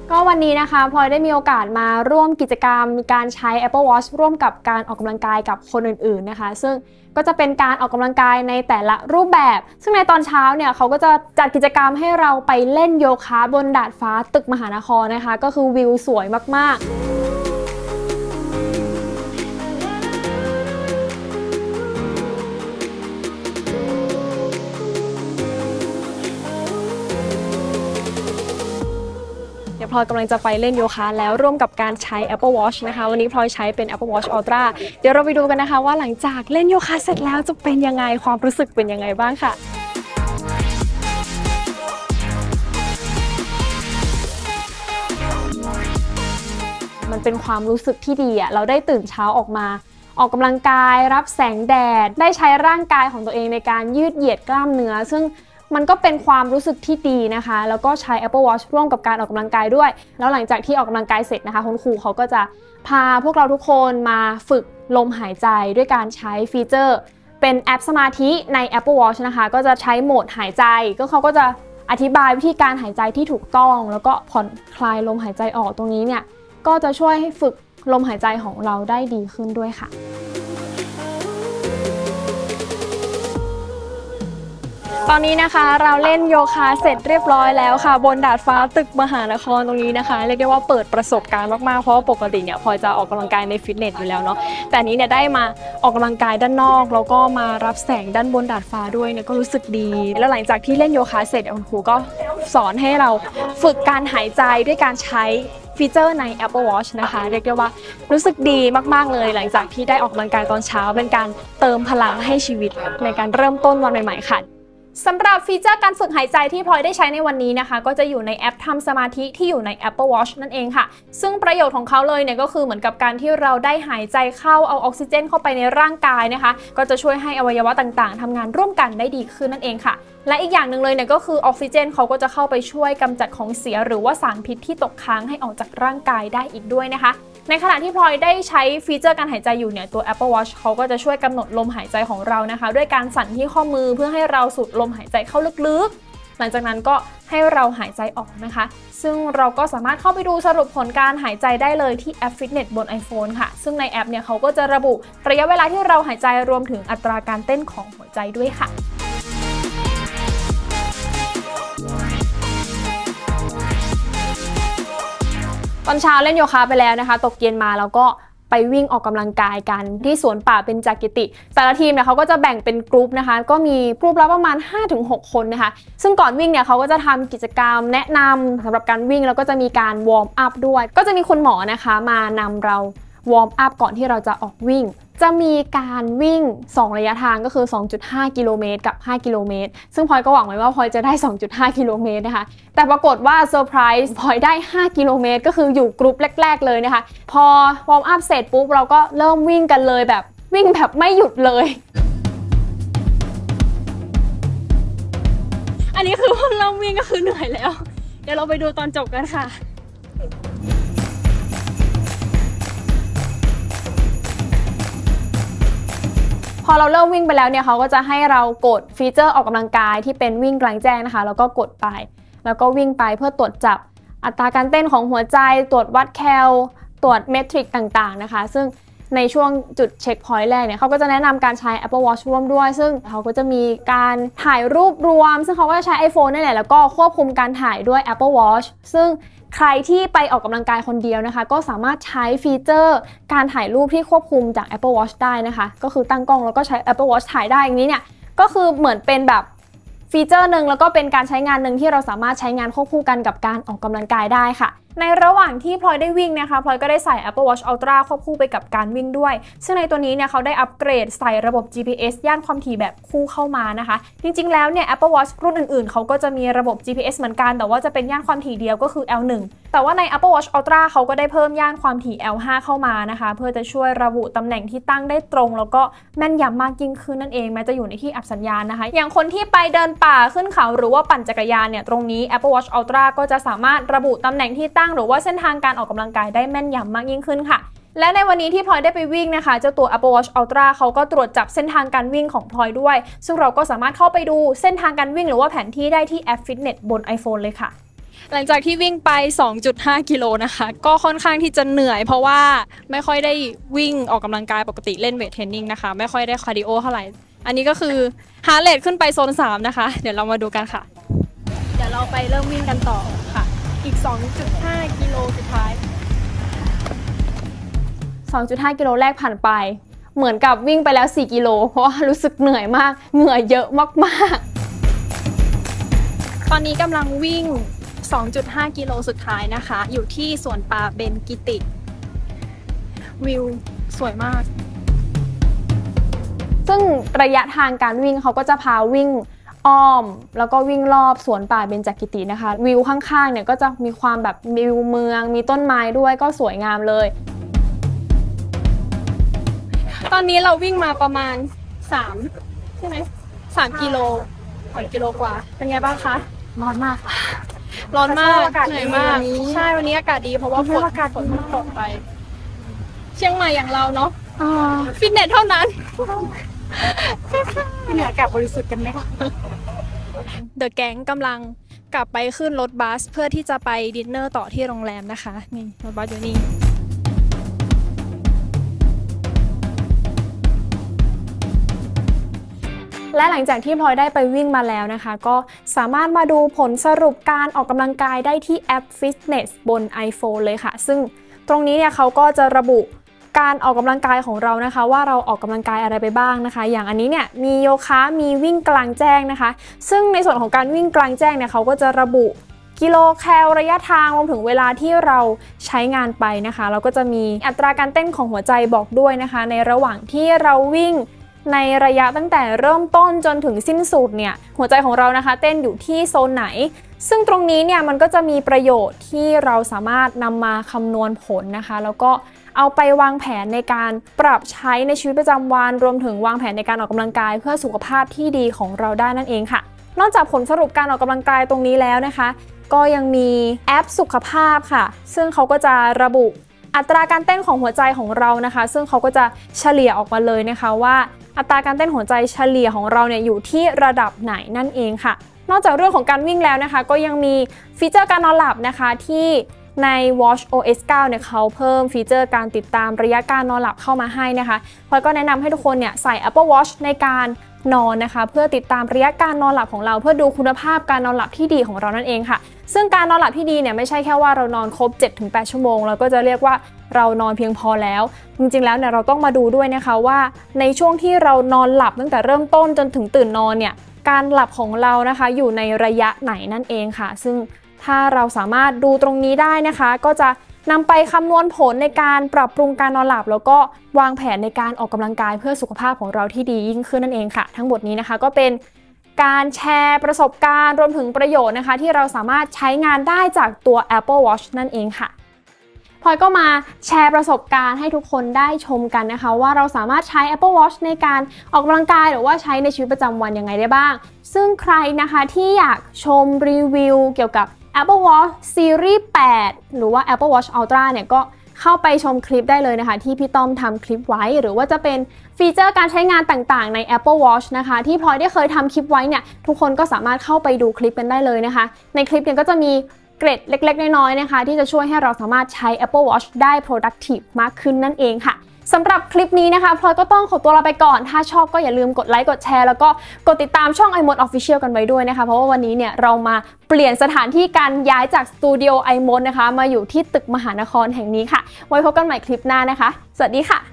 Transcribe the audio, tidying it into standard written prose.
ก็วันนี้นะคะพลอยได้มีโอกาสมาร่วมกิจกรรมการใช้ Apple Watch ร่วมกับการออกกำลังกายกับคนอื่นๆนะคะซึ่งก็จะเป็นการออกกำลังกายในแต่ละรูปแบบซึ่งในตอนเช้าเนี่ยเขาก็จะจัดกิจกรรมให้เราไปเล่นโยคะบนดาดฟ้าตึกมหานครนะคะก็คือวิวสวยมากๆพลอยกำลังจะไปเล่นโยคะแล้วร่วมกับการใช้ Apple Watch นะคะวันนี้พลอยใช้เป็น Apple Watch Ultra เดี๋ยวเราไปดูกันนะคะว่าหลังจากเล่นโยคะเสร็จแล้วจะเป็นยังไงความรู้สึกเป็นยังไงบ้างค่ะมันเป็นความรู้สึกที่ดีอะเราได้ตื่นเช้าออกมาออกกำลังกายรับแสงแดดได้ใช้ร่างกายของตัวเองในการยืดเหยียดกล้ามเนื้อซึ่งมันก็เป็นความรู้สึกที่ดีนะคะแล้วก็ใช้ Apple Watch ร่วมกับการออกกำลังกายด้วยแล้วหลังจากที่ออกกำลังกายเสร็จนะคะคุณครูเขาก็จะพาพวกเราทุกคนมาฝึกลมหายใจด้วยการใช้ฟีเจอร์เป็นแอปสมาธิใน Apple Watch นะคะก็จะใช้โหมดหายใจก็เขาก็จะอธิบายวิธีการหายใจที่ถูกต้องแล้วก็ผ่อนคลายลมหายใจออกตรงนี้เนี่ยก็จะช่วยให้ฝึกลมหายใจของเราได้ดีขึ้นด้วยค่ะตอนนี้นะคะเราเล่นโยคะเสร็จเรียบร้อยแล้วค่ะบนดาดฟ้าตึกมหานครตรงนี้นะคะเรียกได้ว่าเปิดประสบการณ์มากๆเพราะว่าปกติเนี่ยพลอยจะออกกำลังกายในฟิตเนสอยู่แล้วเนาะแต่นี้เนี่ยได้มาออกกำลังกายด้านนอกแล้วก็มารับแสงด้านบนดาดฟ้าด้วยเนี่ยก็รู้สึกดีแล้วหลังจากที่เล่นโยคะเสร็จคุณครูก็สอนให้เราฝึกการหายใจด้วยการใช้ฟีเจอร์ใน Apple Watch นะคะเรียกได้ว่ารู้สึกดีมากๆเลยหลังจากที่ได้ออกกำลังกายตอนเช้าเป็นการเติมพลังให้ชีวิตในการเริ่มต้นวันใหม่ๆค่ะสำหรับฟีเจอร์การฝึกหายใจที่พลอยได้ใช้ในวันนี้นะคะก็จะอยู่ในแอปทำสมาธิที่อยู่ใน Apple Watch นั่นเองค่ะซึ่งประโยชน์ของเขาเลยเนี่ยก็คือเหมือนกับการที่เราได้หายใจเข้าเอาออกซิเจนเข้าไปในร่างกายนะคะก็จะช่วยให้อวัยวะต่างๆทำงานร่วมกันได้ดีขึ้นนั่นเองค่ะและอีกอย่างหนึ่งเลยเนี่ยก็คือออกซิเจนเขาก็จะเข้าไปช่วยกำจัดของเสียหรือว่าสารพิษที่ตกค้างให้ออกจากร่างกายได้อีกด้วยนะคะในขณะที่พลอยได้ใช้ฟีเจอร์การหายใจอยู่เนี่ยตัว Apple Watch เขาก็จะช่วยกำหนดลมหายใจของเรานะคะด้วยการสั่นที่ข้อมือเพื่อให้เราสูดลมหายใจเข้าลึกๆหลังจากนั้นก็ให้เราหายใจออกนะคะซึ่งเราก็สามารถเข้าไปดูสรุปผลการหายใจได้เลยที่แอป Fitness บน iPhone ค่ะซึ่งในแอปเนี่ยเขาก็จะระบุระยะเวลาที่เราหายใจรวมถึงอัตราการเต้นของหัวใจด้วยค่ะตอนเช้าเล่นโยคะไปแล้วนะคะตกเย็นมาแล้วก็ไปวิ่งออกกำลังกายกันที่สวนป่าเบญจกิติแต่ละทีมเนี่ยเขาก็จะแบ่งเป็นกรุ๊ปนะคะก็มีกรุ๊ปละประมาณ 5-6 คนนะคะซึ่งก่อนวิ่งเนี่ยเขาก็จะทำกิจกรรมแนะนำสำหรับการวิ่งแล้วก็จะมีการวอร์มอัพด้วยก็จะมีคุณหมอนะคะมานำเราวอร์มอัพก่อนที่เราจะออกวิ่งจะมีการวิ่ง2ระยะทางก็คือ 2.5 กิโลเมตรกับ5กิโลเมตรซึ่งพลอยก็หวังไว้ว่าพลอยจะได้ 2.5 กิโลเมตรนะคะแต่ปรากฏว่าเซอร์ไพรส์พลอยได้5กิโลเมตรก็คืออยู่กรุ๊ปแรกๆเลยนะคะพอวอร์มอัพเสร็จปุ๊บเราก็เริ่มวิ่งกันเลยแบบวิ่งแบบไม่หยุดเลยอันนี้คือเริ่มวิ่งก็คือเหนื่อยแล้วเดี๋ยวเราไปดูตอนจบกันค่ะพอเราเริ่มวิ่งไปแล้วเนี่ยเขาก็จะให้เรากดฟีเจอร์ออกกำลังกายที่เป็นวิ่งกลางแจ้งนะคะแล้วก็กดไปแล้วก็วิ่งไปเพื่อตรวจจับอัตราการเต้นของหัวใจตรวจวัดแคลตรวจเมทริกต่างๆนะคะซึ่งในช่วงจุดเช็คพอยต์แรกเนี่ยเขาก็จะแนะนำการใช้ Apple Watch ร่วมด้วยซึ่งเขาก็จะมีการถ่ายรูปรวมซึ่งเขาก็จะใช้ iPhone นั่นแหละแล้วก็ควบคุมการถ่ายด้วย Apple Watch ซึ่งใครที่ไปออกกำลังกายคนเดียวนะคะก็สามารถใช้ฟีเจอร์การถ่ายรูปที่ควบคุมจาก Apple Watch ได้นะคะก็คือตั้งกล้องแล้วก็ใช้ Apple Watch ถ่ายได้อย่างนี้เนี่ยก็คือเหมือนเป็นแบบฟีเจอร์หนึ่งแล้วก็เป็นการใช้งานหนึ่งที่เราสามารถใช้งานควบคู่กันกับการออกกำลังกายได้ค่ะในระหว่างที่พลอยได้วิ่งนะคะพลอยก็ได้ใส่ Apple Watch Ultra ควบคู่ไปกับการวิ่งด้วยซึ่งในตัวนี้เนี่ยเขาได้อัปเกรดใส่ระบบ GPS ย่านความถี่แบบคู่เข้ามานะคะจริงๆแล้วเนี่ย Apple Watch รุ่นอื่นๆเขาก็จะมีระบบ GPS เหมือนกันแต่ว่าจะเป็นย่านความถี่เดียวก็คือ L1 แต่ว่าใน Apple Watch Ultra เขาก็ได้เพิ่มย่านความถี่ L5 เข้ามานะคะเพื่อจะช่วยระบุตำแหน่งที่ตั้งได้ตรงแล้วก็แม่นยำมากยิ่งขึ้นนั่นเองแม้จะอยู่ในที่อับสัญญาณนะคะอย่างคนที่ไปเดินป่าขึ้นเขาหรือว่าปั่นจักรยานเนี่ยตรงนี้ Apple Watch Ultra ก็จะสามารถระบุตำแหน่งที่ตั้งหรือว่าเส้นทางการออกกำลังกายได้แม่นยำมากยิ่งขึ้นค่ะและในวันนี้ที่พลอยได้ไปวิ่งนะคะเจ้าตัว Apple Watch Ultra เขาก็ตรวจจับเส้นทางการวิ่งของพลอยด้วยซึ่งเราก็สามารถเข้าไปดูเส้นทางการวิ่งหรือว่าแผนที่ได้ที่แอป Fitness บน iPhone เลยค่ะหลังจากที่วิ่งไป 2.5 กิโลนะคะก็ค่อนข้างที่จะเหนื่อยเพราะว่าไม่ค่อยได้วิ่งออกกำลังกายปกติเล่นเวทเทรนนิ่งนะคะไม่ค่อยได้คาร์ดิโอเท่าไหร่อันนี้ก็คือฮาร์ทเรทขึ้นไปโซน3นะคะเดี๋ยวเรามาดูกันค่ะเดี๋ยวเราไปเริ่มวิ่งกันต่อค่ะอีก 2.5 กิโลสุดท้าย 2.5 กิโลแรกผ่านไปเหมือนกับวิ่งไปแล้ว4 กิโลเพราะว่ารู้สึกเหนื่อยมากเหงื่อเยอะมากๆตอนนี้กำลังวิ่ง 2.5 กิโลสุดท้ายนะคะอยู่ที่สวนป่าเบญกิติวิวสวยมากซึ่งระยะทางการวิ่งเขาก็จะพาวิ่งอ้อมแล้วก็วิ่งรอบสวนป่าเบญจกิตินะคะวิวข้างๆเนี่ยก็จะมีความแบบวิวเมืองมีต้นไม้ด้วยก็สวยงามเลยตอนนี้เราวิ่งมาประมาณ3ใช่ไหม3 กิโล3 กิโลกว่าเป็นไงบ้างคะร้อนมากร้อนมากเหนื่อยมากใช่วันนี้อากาศดีเพราะว่าฝนตกไปเชียงใหม่อย่างเราเนาะฟิตเนสเท่านั้นเหนืออากาศบริสุทธิ์กันไหมคะเดอะแก๊งกำลังกลับไปขึ้นรถบัสเพื่อที่จะไปดินเนอร์ต่อที่โรงแรมนะคะนี่รถบัสอยู่นี่และหลังจากที่พลอยได้ไปวิ่งมาแล้วนะคะก็สามารถมาดูผลสรุปการออกกำลังกายได้ที่แอป Fitness บน iPhone เลยค่ะซึ่งตรงนี้เนี่ยเขาก็จะระบุการออกกำลังกายของเรานะคะว่าเราออกกำลังกายอะไรไปบ้างนะคะอย่างอันนี้เนี่ยมีโยคะมีวิ่งกลางแจ้งนะคะซึ่งในส่วนของการวิ่งกลางแจ้งเนี่ยเขาก็จะระบุกิโลแคลระยะทางรวมถึงเวลาที่เราใช้งานไปนะคะแล้วก็จะมีอัตราการเต้นของหัวใจบอกด้วยนะคะในระหว่างที่เราวิ่งในระยะตั้งแต่เริ่มต้นจนถึงสิ้นสุดเนี่ยหัวใจของเรานะคะเต้นอยู่ที่โซนไหนซึ่งตรงนี้เนี่ยมันก็จะมีประโยชน์ที่เราสามารถนำมาคำนวณผลนะคะแล้วก็เอาไปวางแผนในการปรับใช้ในชีวิตประจำวันรวมถึงวางแผนในการออกกำลังกายเพื่อสุขภาพที่ดีของเราได้นั่นเองค่ะนอกจากผลสรุปการออกกำลังกายตรงนี้แล้วนะคะก็ยังมีแอปสุขภาพค่ะซึ่งเขาก็จะระบุอัตราการเต้นของหัวใจของเรานะคะซึ่งเขาก็จะเฉลี่ยออกมาเลยนะคะว่าอัตราการเต้นหัวใจเฉลี่ยของเราเนี่ยอยู่ที่ระดับไหนนั่นเองค่ะนอกจากเรื่องของการวิ่งแล้วนะคะก็ยังมีฟีเจอร์การนอนหลับนะคะที่ใน Watch OS 9 เนี่ยเขาเพิ่มฟีเจอร์การติดตามระยะการนอนหลับเข้ามาให้นะคะพลอยก็แนะนำให้ทุกคนเนี่ยใส่ Apple Watch ในการนอนนะคะเพื่อติดตามระยะการนอนหลับของเราเพื่อดูคุณภาพการนอนหลับที่ดีของเรานั่นเองค่ะซึ่งการนอนหลับที่ดีเนี่ยไม่ใช่แค่ว่าเรานอนครบ 7-8 ชั่วโมงแล้วก็จะเรียกว่าเรานอนเพียงพอแล้วจริงๆแล้วเนี่ยเราต้องมาดูด้วยนะคะว่าในช่วงที่เรานอนหลับตั้งแต่เริ่มต้นจนถึงตื่นนอนเนี่ยการหลับของเรานะคะอยู่ในระยะไหนนั่นเองค่ะซึ่งถ้าเราสามารถดูตรงนี้ได้นะคะก็จะนำไปคำนวณผลในการปรับปรุงการนอนหลับแล้วก็วางแผนในการออกกำลังกายเพื่อสุขภาพของเราที่ดียิ่งขึ้นนั่นเองค่ะทั้งหมดนี้นะคะก็เป็นการแชร์ประสบการณ์รวมถึงประโยชน์นะคะที่เราสามารถใช้งานได้จากตัว Apple Watch นั่นเองค่ะพลอยก็มาแชร์ประสบการณ์ให้ทุกคนได้ชมกันนะคะว่าเราสามารถใช้ Apple Watch ในการออกกำลังกายหรือว่าใช้ในชีวิตประจำวันยังไงได้บ้างซึ่งใครนะคะที่อยากชมรีวิวเกี่ยวกับ Apple Watch Series 8 หรือว่า Apple Watch Ultra เนี่ยก็เข้าไปชมคลิปได้เลยนะคะที่พี่ต้อมทำคลิปไว้หรือว่าจะเป็นฟีเจอร์การใช้งานต่างๆใน Apple Watch นะคะที่พลอยได้เคยทำคลิปไว้เนี่ยทุกคนก็สามารถเข้าไปดูคลิปกันได้เลยนะคะในคลิปเนี่ยก็จะมีเกร็ดเล็กๆน้อยๆนะคะที่จะช่วยให้เราสามารถใช้ Apple Watch ได้ productive มากขึ้นนั่นเองค่ะสำหรับคลิปนี้นะคะพลอยก็ต้องขอตัวลาไปก่อนถ้าชอบก็อย่าลืมกดไลค์กดแชร์แล้วก็กดติดตามช่อง iMode Official กันไว้ด้วยนะคะเพราะว่าวันนี้เนี่ยเรามาเปลี่ยนสถานที่การย้ายจากสตูดิโอ iMode นะคะมาอยู่ที่ตึกมหานครแห่งนี้ค่ะไว้พบกันใหม่คลิปหน้านะคะสวัสดีค่ะ